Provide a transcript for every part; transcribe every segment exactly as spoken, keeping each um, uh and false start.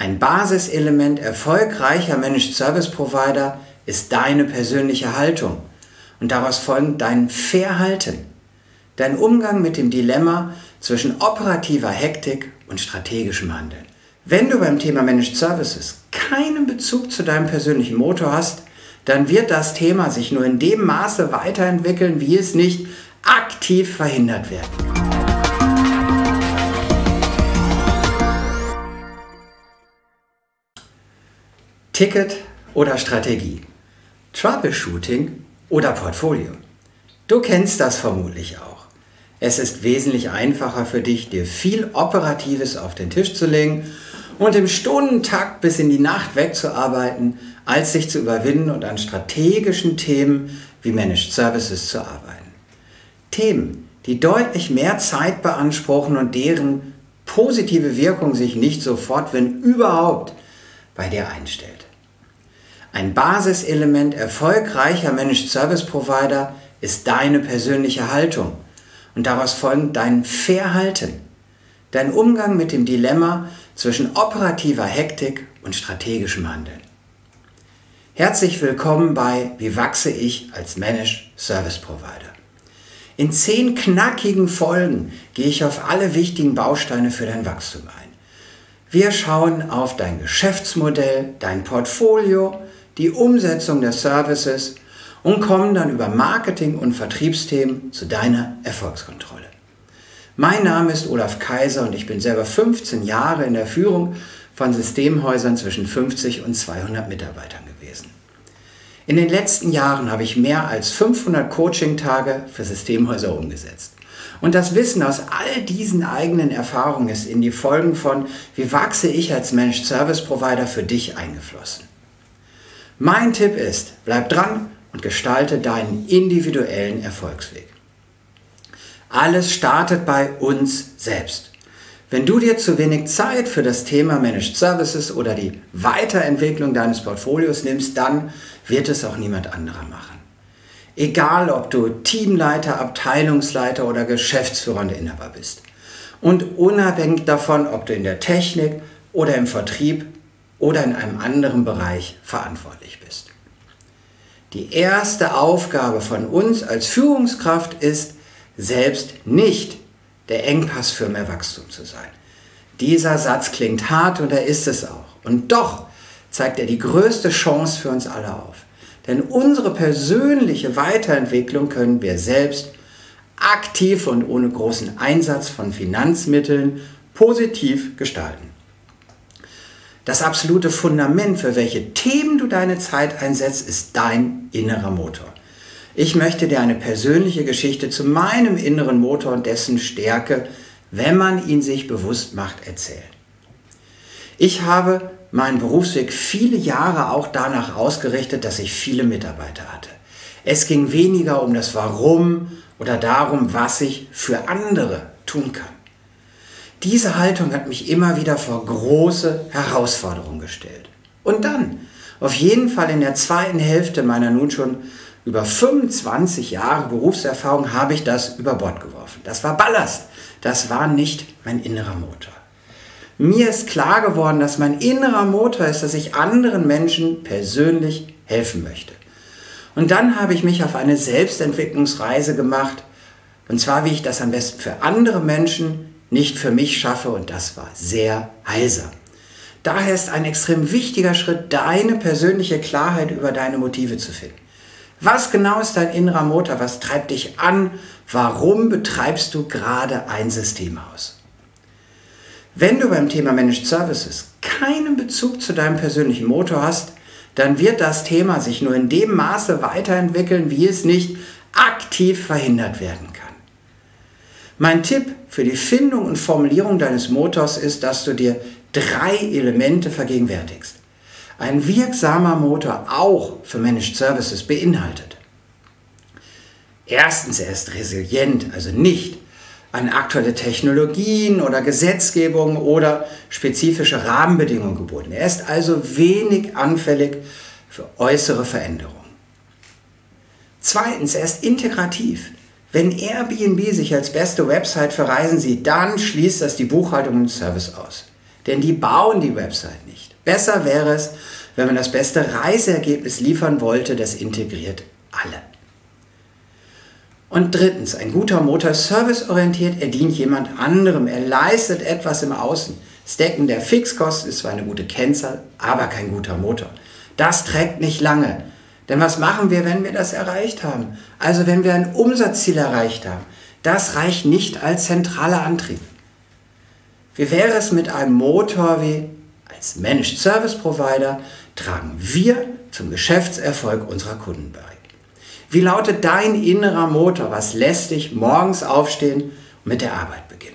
Ein Basiselement erfolgreicher Managed Service Provider ist deine persönliche Haltung und daraus folgend dein Verhalten, dein Umgang mit dem Dilemma zwischen operativer Hektik und strategischem Handeln. Wenn du beim Thema Managed Services keinen Bezug zu deinem persönlichen Motor hast, dann wird das Thema sich nur in dem Maße weiterentwickeln, wie es nicht aktiv verhindert werden kann. Ticket oder Strategie, Troubleshooting oder Portfolio. Du kennst das vermutlich auch. Es ist wesentlich einfacher für dich, dir viel Operatives auf den Tisch zu legen und im Stundentakt bis in die Nacht wegzuarbeiten, als sich zu überwinden und an strategischen Themen wie Managed Services zu arbeiten. Themen, die deutlich mehr Zeit beanspruchen und deren positive Wirkung sich nicht sofort, wenn überhaupt, bei dir einstellt. Ein Basiselement erfolgreicher Managed Service Provider ist deine persönliche Haltung und daraus folgend dein Verhalten, dein Umgang mit dem Dilemma zwischen operativer Hektik und strategischem Handeln. Herzlich willkommen bei Wie wachse ich als Managed Service Provider? In zehn knackigen Folgen gehe ich auf alle wichtigen Bausteine für dein Wachstum ein. Wir schauen auf dein Geschäftsmodell, dein Portfolio, die Umsetzung der Services und kommen dann über Marketing- und Vertriebsthemen zu deiner Erfolgskontrolle. Mein Name ist Olaf Kaiser und ich bin selber fünfzehn Jahre in der Führung von Systemhäusern zwischen fünfzig und zweihundert Mitarbeitern gewesen. In den letzten Jahren habe ich mehr als fünfhundert Coaching-Tage für Systemhäuser umgesetzt. Und das Wissen aus all diesen eigenen Erfahrungen ist in die Folgen von Wie wachse ich als Managed Service Provider für dich eingeflossen. Mein Tipp ist, bleib dran und gestalte deinen individuellen Erfolgsweg. Alles startet bei uns selbst. Wenn du dir zu wenig Zeit für das Thema Managed Services oder die Weiterentwicklung deines Portfolios nimmst, dann wird es auch niemand anderer machen. Egal, ob du Teamleiter, Abteilungsleiter oder geschäftsführender Inhaber bist. Und unabhängig davon, ob du in der Technik oder im Vertrieb oder in einem anderen Bereich verantwortlich bist. Die erste Aufgabe von uns als Führungskraft ist, selbst nicht der Engpass für mehr Wachstum zu sein. Dieser Satz klingt hart und er ist es auch. Und doch zeigt er die größte Chance für uns alle auf. Denn unsere persönliche Weiterentwicklung können wir selbst aktiv und ohne großen Einsatz von Finanzmitteln positiv gestalten. Das absolute Fundament, für welche Themen du deine Zeit einsetzt, ist dein innerer Motor. Ich möchte dir eine persönliche Geschichte zu meinem inneren Motor und dessen Stärke, wenn man ihn sich bewusst macht, erzählen. Ich habe meinen Berufsweg viele Jahre auch danach ausgerichtet, dass ich viele Mitarbeiter hatte. Es ging weniger um das Warum oder darum, was ich für andere tun kann. Diese Haltung hat mich immer wieder vor große Herausforderungen gestellt. Und dann, auf jeden Fall in der zweiten Hälfte meiner nun schon über fünfundzwanzig Jahre Berufserfahrung, habe ich das über Bord geworfen. Das war Ballast, das war nicht mein innerer Motor. Mir ist klar geworden, dass mein innerer Motor ist, dass ich anderen Menschen persönlich helfen möchte. Und dann habe ich mich auf eine Selbstentwicklungsreise gemacht, und zwar wie ich das am besten für andere Menschen, nicht für mich schaffe, und das war sehr heilsam. Daher ist ein extrem wichtiger Schritt, deine persönliche Klarheit über deine Motive zu finden. Was genau ist dein innerer Motor? Was treibt dich an? Warum betreibst du gerade ein Systemhaus? Wenn du beim Thema Managed Services keinen Bezug zu deinem persönlichen Motor hast, dann wird das Thema sich nur in dem Maße weiterentwickeln, wie es nicht aktiv verhindert werden kann. Mein Tipp für die Findung und Formulierung deines Motors ist, dass du dir drei Elemente vergegenwärtigst. Ein wirksamer Motor auch für Managed Services beinhaltet. Erstens, er ist resilient, also nicht an aktuelle Technologien oder Gesetzgebung oder spezifische Rahmenbedingungen gebunden. Er ist also wenig anfällig für äußere Veränderungen. Zweitens, er ist integrativ. Wenn Airbnb sich als beste Website für Reisen sieht, dann schließt das die Buchhaltung und den Service aus. denn die bauen die Website nicht. Besser wäre es, wenn man das beste Reiseergebnis liefern wollte, das integriert alle. Und drittens, ein guter Motor ist serviceorientiert, er dient jemand anderem, er leistet etwas im Außen. Das Decken der Fixkosten ist zwar eine gute Kennzahl, aber kein guter Motor. Das trägt nicht lange. Denn was machen wir, wenn wir das erreicht haben? Also wenn wir ein Umsatzziel erreicht haben, das reicht nicht als zentraler Antrieb. Wie wäre es mit einem Motor wie als Managed Service Provider tragen wir zum Geschäftserfolg unserer Kunden bei? Wie lautet dein innerer Motor? Was lässt dich morgens aufstehen und mit der Arbeit beginnen?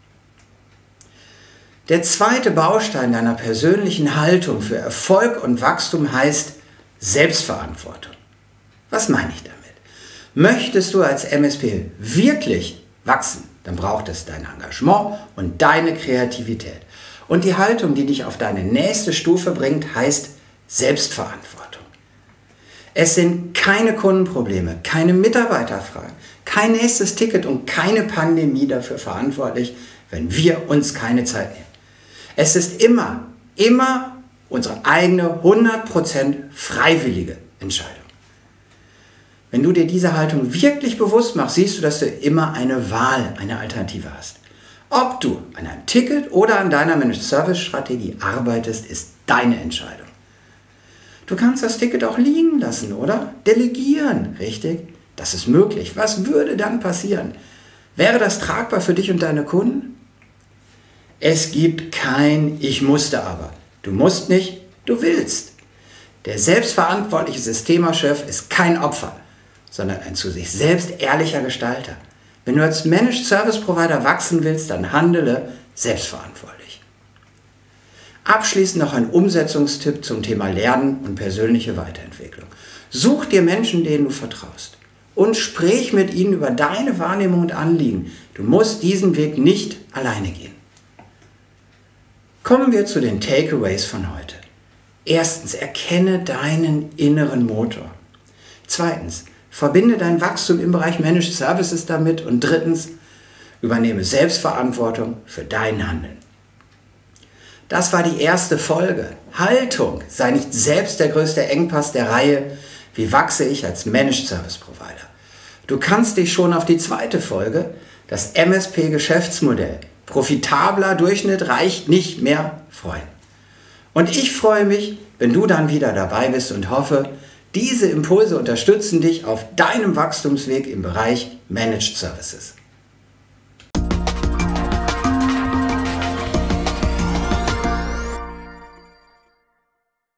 Der zweite Baustein deiner persönlichen Haltung für Erfolg und Wachstum heißt Selbstverantwortung. Was meine ich damit? Möchtest du als M S P wirklich wachsen, dann braucht es dein Engagement und deine Kreativität. Und die Haltung, die dich auf deine nächste Stufe bringt, heißt Selbstverantwortung. Es sind keine Kundenprobleme, keine Mitarbeiterfragen, kein nächstes Ticket und keine Pandemie dafür verantwortlich, wenn wir uns keine Zeit nehmen. Es ist immer, immer unsere eigene hundert Prozent freiwillige Entscheidung. Wenn du dir diese Haltung wirklich bewusst machst, siehst du, dass du immer eine Wahl, eine Alternative hast. Ob du an einem Ticket oder an deiner Managed Service Strategie arbeitest, ist deine Entscheidung. Du kannst das Ticket auch liegen lassen, oder? Delegieren, richtig? Das ist möglich. Was würde dann passieren? Wäre das tragbar für dich und deine Kunden? Es gibt kein Ich musste aber. Du musst nicht, du willst. Der selbstverantwortliche Systemchef ist kein Opfer, sondern ein zu sich selbst ehrlicher Gestalter. Wenn du als Managed Service Provider wachsen willst, dann handele selbstverantwortlich. Abschließend noch ein Umsetzungstipp zum Thema Lernen und persönliche Weiterentwicklung. Such dir Menschen, denen du vertraust, und sprich mit ihnen über deine Wahrnehmung und Anliegen. Du musst diesen Weg nicht alleine gehen. Kommen wir zu den Takeaways von heute. Erstens, erkenne deinen inneren Motor. Zweitens, verbinde dein Wachstum im Bereich Managed Services damit. Und drittens, übernehme Selbstverantwortung für dein Handeln. Das war die erste Folge. Haltung, sei nicht selbst der größte Engpass der Reihe. Wie wachse ich als Managed Service Provider? Du kannst dich schon auf die zweite Folge, das M S P-Geschäftsmodell, profitabler Durchschnitt reicht nicht mehr, freuen. Und ich freue mich, wenn du dann wieder dabei bist und hoffe, diese Impulse unterstützen dich auf deinem Wachstumsweg im Bereich Managed Services.